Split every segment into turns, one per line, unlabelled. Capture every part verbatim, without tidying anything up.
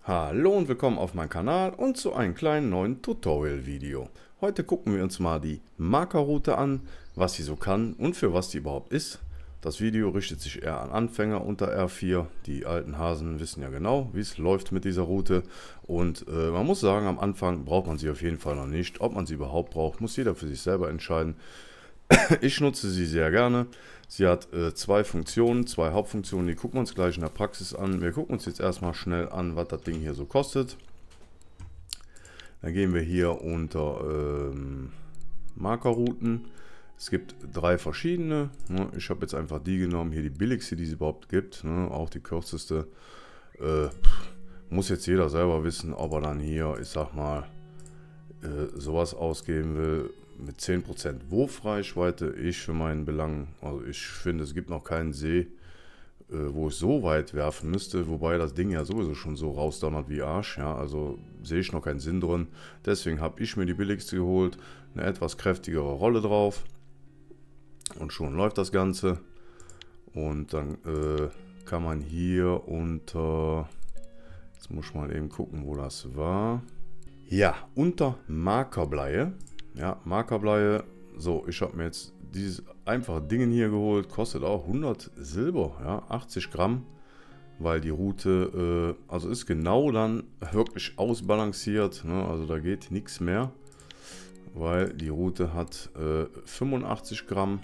Hallo und willkommen auf meinem Kanal und zu einem kleinen neuen Tutorial-Video. Heute gucken wir uns mal die Markerroute an, was sie so kann und für was die überhaupt ist. Das Video richtet sich eher an Anfänger unter R vier. Die alten Hasen wissen ja genau, wie es läuft mit dieser Route. Und äh, man muss sagen, am Anfang braucht man sie auf jeden Fall noch nicht. Ob man sie überhaupt braucht, muss jeder für sich selber entscheiden. Ich nutze sie sehr gerne. Sie hat äh, zwei Funktionen, zwei Hauptfunktionen, die gucken wir uns gleich in der Praxis an. Wir gucken uns jetzt erstmal schnell an, was das Ding hier so kostet. Dann gehen wir hier unter ähm, Markerrouten. Es gibt drei verschiedene. Ne? Ich habe jetzt einfach die genommen, hier die billigste, die es überhaupt gibt. Ne? Auch die kürzeste. Äh, muss jetzt jeder selber wissen, ob er dann hier, ich sag mal, äh, sowas ausgeben will. Mit zehn Prozent Wurfreichweite, ich für meinen Belang, also ich finde, es gibt noch keinen See, äh, wo ich so weit werfen müsste, wobei das Ding ja sowieso schon so rausdonnert wie Arsch, ja, also sehe ich noch keinen Sinn drin. Deswegen habe ich mir die billigste geholt, eine etwas kräftigere Rolle drauf und schon läuft das Ganze. Und dann äh, kann man hier unter, jetzt muss ich mal eben gucken, wo das war, ja, unter Markerbleie. Ja, Markerbleie. So, ich habe mir jetzt dieses einfache Ding hier geholt. Kostet auch hundert Silber, ja, achtzig Gramm. Weil die Route, äh, also ist genau dann wirklich ausbalanciert. Ne? Also da geht nichts mehr. Weil die Route hat äh, fünfundachtzig Gramm.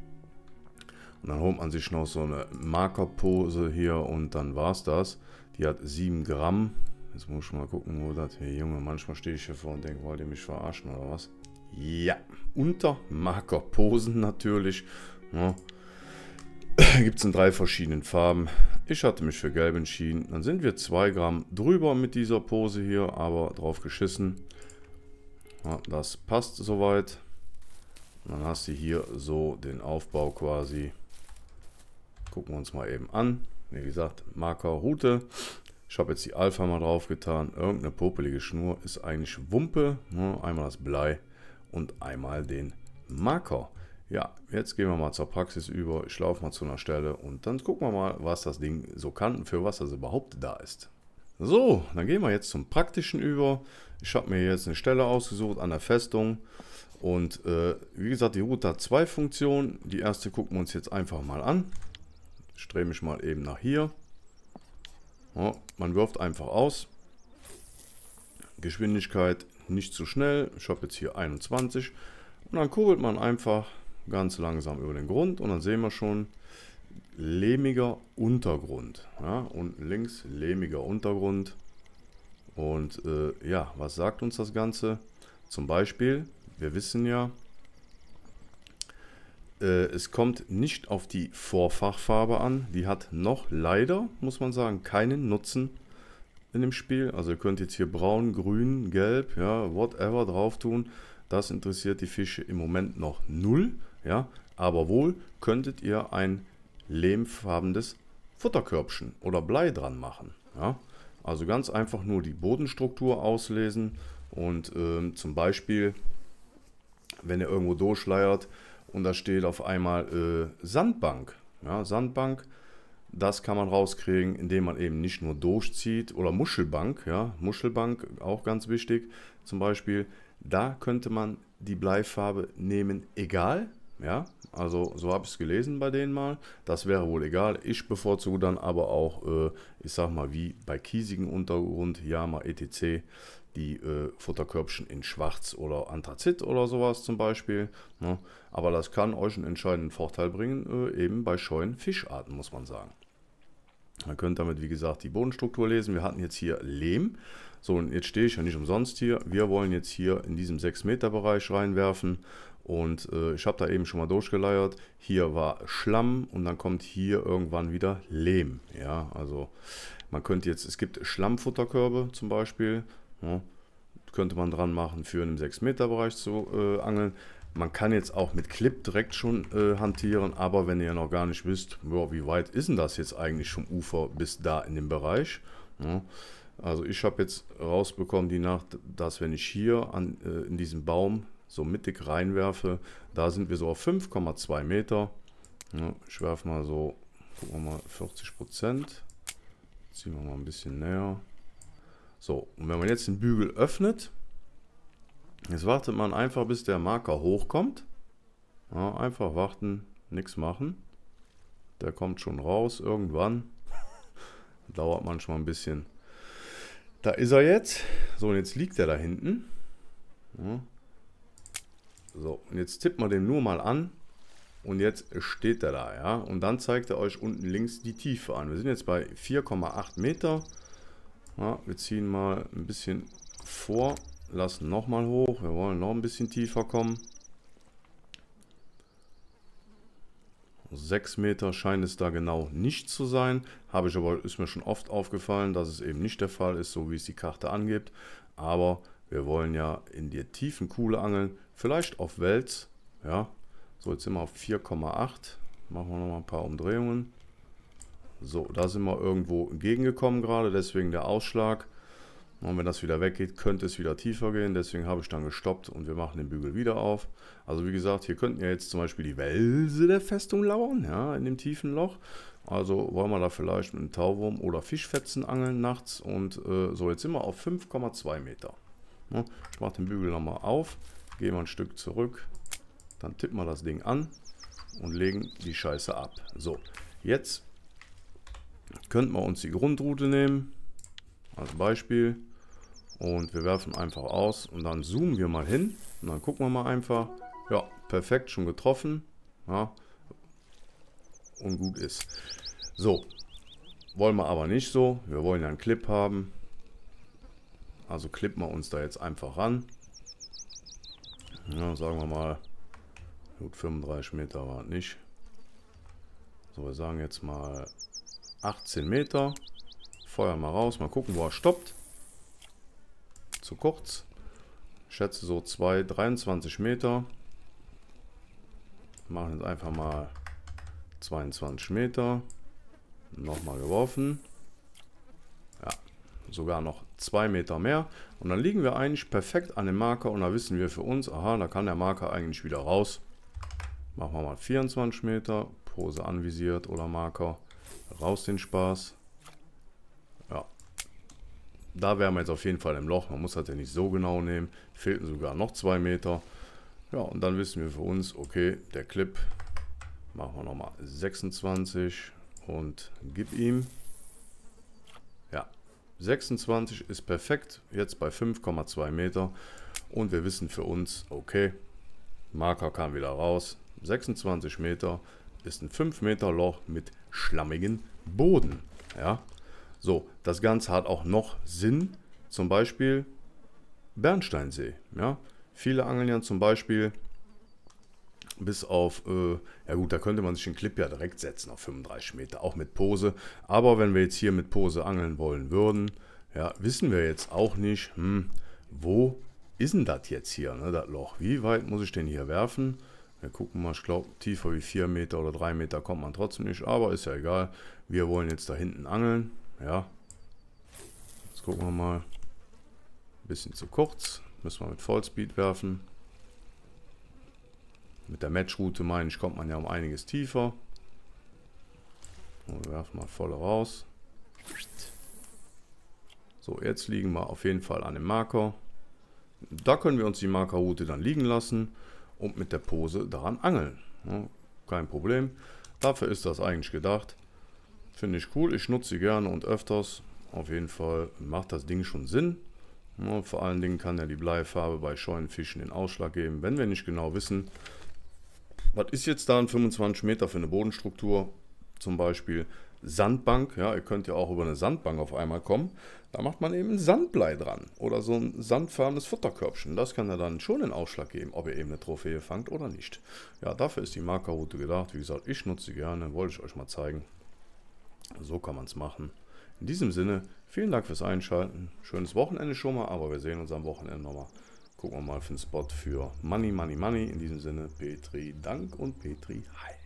Und dann holt man sich noch so eine Markerpose hier und dann war es das. Die hat sieben Gramm. Jetzt muss ich mal gucken, wo das hier, Junge, manchmal stehe ich hier vor und denke, wollt ihr mich verarschen oder was? Ja, unter Markerposen natürlich. Ja. Gibt es in drei verschiedenen Farben. Ich hatte mich für gelb entschieden. Dann sind wir zwei Gramm drüber mit dieser Pose hier, aber drauf geschissen. Ja, das passt soweit. Und dann hast du hier so den Aufbau quasi. Gucken wir uns mal eben an. Wie gesagt, Markerroute. Ich habe jetzt die Alpha mal drauf getan. Irgendeine popelige Schnur ist eigentlich Wumpe. Ja, einmal das Blei und einmal den Marker. Ja, jetzt gehen wir mal zur Praxis über. Ich laufe mal zu einer Stelle und dann gucken wir mal, was das Ding so kann und für was das überhaupt da ist. So, dann gehen wir jetzt zum Praktischen über. Ich habe mir jetzt eine Stelle ausgesucht an der Festung. Und äh, wie gesagt, die Route hat zwei Funktionen. Die erste gucken wir uns jetzt einfach mal an. Ich drehe mich mal eben nach hier. Ja, man wirft einfach aus. Geschwindigkeit nicht zu schnell. Ich habe jetzt hier einundzwanzig. Und dann kurbelt man einfach ganz langsam über den Grund. Und dann sehen wir schon lehmiger Untergrund. Ja, und links lehmiger Untergrund. Und äh, ja, was sagt uns das Ganze? Zum Beispiel, wir wissen ja, äh, es kommt nicht auf die Vorfachfarbe an. Die hat noch leider, muss man sagen, keinen Nutzen in dem Spiel. Also ihr könnt jetzt hier braun, grün, gelb, ja, whatever drauf tun. Das interessiert die Fische im Moment noch null. Ja, aber wohl könntet ihr ein lehmfarbenes Futterkörbchen oder Blei dran machen. Ja, also ganz einfach nur die Bodenstruktur auslesen und ähm, zum Beispiel, wenn ihr irgendwo durchleiert und da steht auf einmal äh, Sandbank. Ja, Sandbank, das kann man rauskriegen, indem man eben nicht nur durchzieht. Oder Muschelbank, ja, Muschelbank, auch ganz wichtig. Zum Beispiel, da könnte man die Bleifarbe nehmen, egal. Ja, also so habe ich es gelesen bei denen mal. Das wäre wohl egal. Ich bevorzuge dann aber auch, äh, ich sag mal, wie bei kiesigem Untergrund, Yama et cetera, die äh, Futterkörbchen in Schwarz oder Anthrazit oder sowas zum Beispiel. Ne? Aber das kann euch einen entscheidenden Vorteil bringen, äh, eben bei scheuen Fischarten, muss man sagen. Ihr könnt damit, wie gesagt, die Bodenstruktur lesen. Wir hatten jetzt hier Lehm. So, und jetzt stehe ich ja nicht umsonst hier. Wir wollen jetzt hier in diesem sechs Meter Bereich reinwerfen. Und äh, ich habe da eben schon mal durchgeleiert. Hier war Schlamm und dann kommt hier irgendwann wieder Lehm. Ja, also man könnte jetzt, es gibt Schlammfutterkörbe zum Beispiel. Ja, könnte man dran machen, für einen sechs Meter Bereich zu äh, angeln. Man kann jetzt auch mit Clip direkt schon äh, hantieren, aber wenn ihr noch gar nicht wisst, boah, wie weit ist denn das jetzt eigentlich vom Ufer bis da in dem Bereich. Ja, also ich habe jetzt rausbekommen die Nacht, dass wenn ich hier an, äh, in diesem Baum so mittig reinwerfe, da sind wir so auf fünf Komma zwei Meter. Ja, ich werfe mal so, gucken wir mal, vierzig Prozent. Ziehen wir mal ein bisschen näher. So, und wenn man jetzt den Bügel öffnet, jetzt wartet man einfach, bis der Marker hochkommt. Ja, einfach warten, nichts machen. Der kommt schon raus irgendwann. Dauert manchmal ein bisschen. Da ist er jetzt. So, und jetzt liegt er da hinten. Ja. So, und jetzt tippt man den nur mal an. Und jetzt steht er da, ja. Und dann zeigt er euch unten links die Tiefe an. Wir sind jetzt bei vier Komma acht Meter. Ja, wir ziehen mal ein bisschen vor. Lassen nochmal hoch. Wir wollen noch ein bisschen tiefer kommen. sechs Meter scheint es da genau nicht zu sein. Habe ich aber, ist mir schon oft aufgefallen, dass es eben nicht der Fall ist, so wie es die Karte angibt. Aber wir wollen ja in die tiefen Kuhle angeln. Vielleicht auf Wels. Ja. So, jetzt sind wir auf vier Komma acht. Machen wir noch mal ein paar Umdrehungen. So, da sind wir irgendwo entgegengekommen gerade, deswegen der Ausschlag. Und wenn das wieder weggeht, könnte es wieder tiefer gehen. Deswegen habe ich dann gestoppt und wir machen den Bügel wieder auf. Also wie gesagt, hier könnten ja jetzt zum Beispiel die Welse der Festung lauern, ja, in dem tiefen Loch. Also wollen wir da vielleicht mit einem Tauwurm oder Fischfetzen angeln nachts. Und äh, so, jetzt sind wir auf fünf Komma zwei Meter. Ja, ich mache den Bügel nochmal auf, gehe mal ein Stück zurück, dann tippen wir das Ding an und legen die Scheiße ab. So, jetzt könnten wir uns die Grundroute nehmen, als Beispiel. Und wir werfen einfach aus und dann zoomen wir mal hin und dann gucken wir mal einfach. Ja, perfekt, schon getroffen. Ja, und gut ist. So, wollen wir aber nicht so. Wir wollen ja einen Clip haben. Also klippen wir uns da jetzt einfach ran. Ja, sagen wir mal, gut, fünfunddreißig Meter war es nicht. So, wir sagen jetzt mal achtzehn Meter. Feuern mal raus, mal gucken, wo er stoppt. Zu kurz. Ich schätze so zwei, dreiundzwanzig Meter. Machen jetzt einfach mal zweiundzwanzig Meter. Nochmal geworfen. Ja, sogar noch zwei Meter mehr. Und dann liegen wir eigentlich perfekt an dem Marker und da wissen wir für uns, aha, da kann der Marker eigentlich wieder raus. Machen wir mal vierundzwanzig Meter. Pose anvisiert oder Marker. Raus den Spaß. Ja. Da wären wir jetzt auf jeden Fall im Loch. Man muss das ja nicht so genau nehmen. Fehlten sogar noch zwei Meter. Ja, und dann wissen wir für uns, okay, der Clip machen wir nochmal sechsundzwanzig und gib ihm. Ja, sechsundzwanzig ist perfekt. Jetzt bei fünf Komma zwei Meter. Und wir wissen für uns, okay, Marker kam wieder raus. sechsundzwanzig Meter ist ein fünf Meter Loch mit schlammigen Boden. Ja. So, das Ganze hat auch noch Sinn, zum Beispiel Bernsteinsee. Ja? Viele angeln ja zum Beispiel bis auf, äh, ja gut, da könnte man sich den Clip ja direkt setzen auf fünfunddreißig Meter, auch mit Pose. Aber wenn wir jetzt hier mit Pose angeln wollen würden, ja, wissen wir jetzt auch nicht, hm, wo ist denn das jetzt hier, ne, das Loch? Wie weit muss ich denn hier werfen? Wir gucken mal, ich glaube, tiefer wie vier Meter oder drei Meter kommt man trotzdem nicht, aber ist ja egal. Wir wollen jetzt da hinten angeln. Ja, jetzt gucken wir mal. Ein bisschen zu kurz. Müssen wir mit Vollspeed werfen. Mit der Matchroute, meine ich, kommt man ja um einiges tiefer. Und wir werfen mal voll raus. So, jetzt liegen wir auf jeden Fall an dem Marker. Da können wir uns die Markerroute dann liegen lassen und mit der Pose daran angeln. Ja, kein Problem. Dafür ist das eigentlich gedacht. Finde ich cool, ich nutze sie gerne und öfters. Auf jeden Fall macht das Ding schon Sinn. Ja, vor allen Dingen kann ja die Bleifarbe bei scheuen Fischen den Ausschlag geben, wenn wir nicht genau wissen, was ist jetzt da ein fünfundzwanzig Meter für eine Bodenstruktur. Zum Beispiel Sandbank. Ja, ihr könnt ja auch über eine Sandbank auf einmal kommen. Da macht man eben Sandblei dran oder so ein sandfarbenes Futterkörbchen. Das kann ja dann schon den Ausschlag geben, ob ihr eben eine Trophäe fangt oder nicht. Ja, dafür ist die Markerroute gedacht. Wie gesagt, ich nutze sie gerne, wollte ich euch mal zeigen. So kann man es machen. In diesem Sinne, vielen Dank fürs Einschalten. Schönes Wochenende schon mal, aber wir sehen uns am Wochenende nochmal. Gucken wir mal für einen Spot für Money, Money, Money. In diesem Sinne, Petri Dank und Petri Hi.